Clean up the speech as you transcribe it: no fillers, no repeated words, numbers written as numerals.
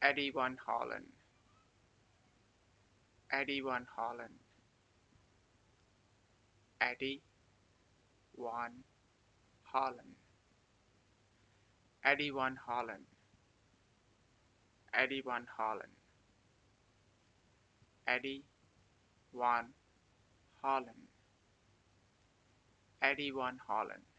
Eddie Van Halen, Eddie Van Halen, Eddie Van Halen, Eddie Van Halen, Eddie Van Halen, Eddie Van Halen, Eddie Van Halen.